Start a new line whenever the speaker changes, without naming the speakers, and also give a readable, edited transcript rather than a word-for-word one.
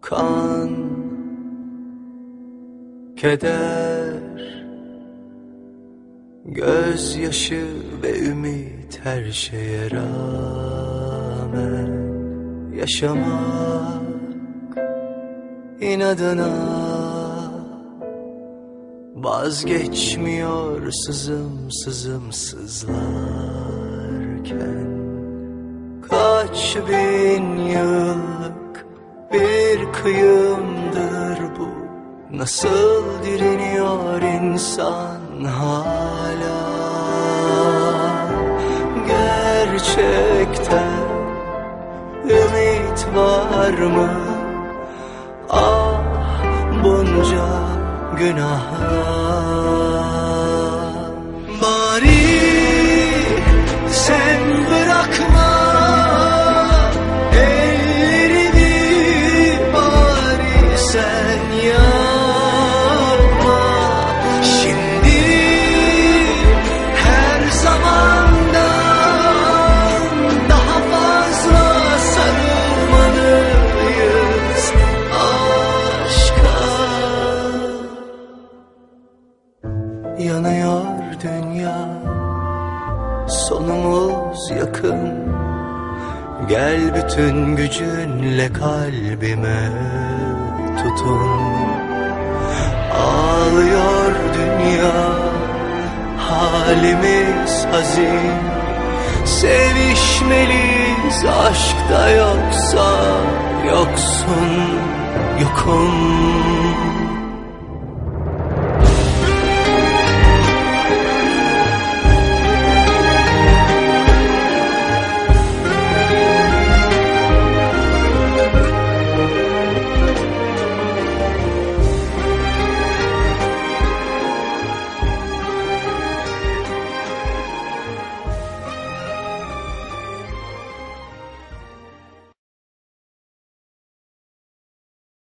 kan, keder, gözyaşı ve ümit her şeye rağmen yaşamak inadına vazgeçmiyor sızım sızım sızlarken. Kaç bin yıllık bir kıyımdır bu, nasıl direniyor insan hala? Gerçekten ümit var mı? Ah bunca günaha. Bari sen bırakma ellerini, bari sen yapma. Şimdi her zamandan daha fazla sarılmalıyız aşka. Yanıyor dünya, sonumuz yakın. Gel bütün gücünle kalbime tutun. Ağlıyor dünya, halimiz hazin. Sevişmeliyiz aşkta, yoksa yoksun, yokum.